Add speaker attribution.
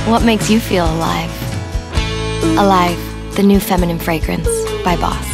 Speaker 1: What makes you feel alive? Alive, the new feminine fragrance by Boss.